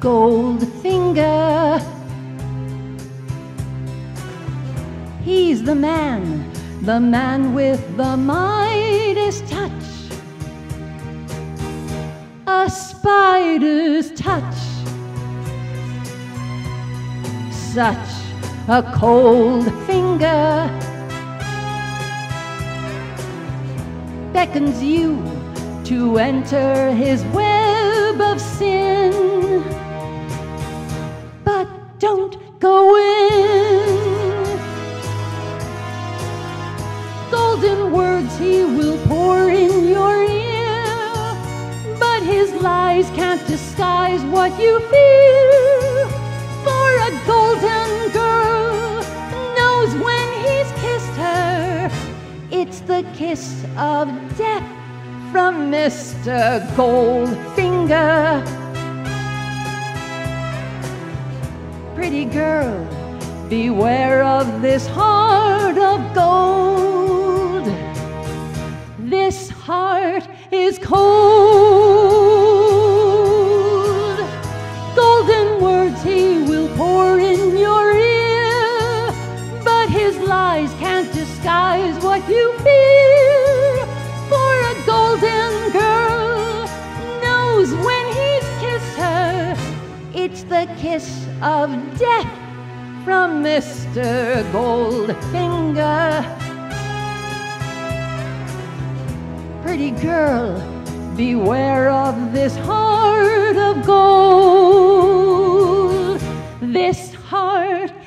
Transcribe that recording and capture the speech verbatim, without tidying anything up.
Goldfinger. He's the man, the man with the Midas touch, a spider's touch. Such a cold finger beckons you to enter his web of sin, but don't go in. Golden words he will pour in your ear, but his lies can't disguise what you fear. For a golden girl knows when he's kissed her, it's the kiss of death from Mister Goldfinger. Pretty girl, beware of this heart of gold. This heart is cold. Golden words he will pour in your ear, but his lies can't disguise what you fear. For a golden girl knows when he's kissed her, it's the kiss of death from Mister Goldfinger. Pretty girl, beware of this heart of gold. This heart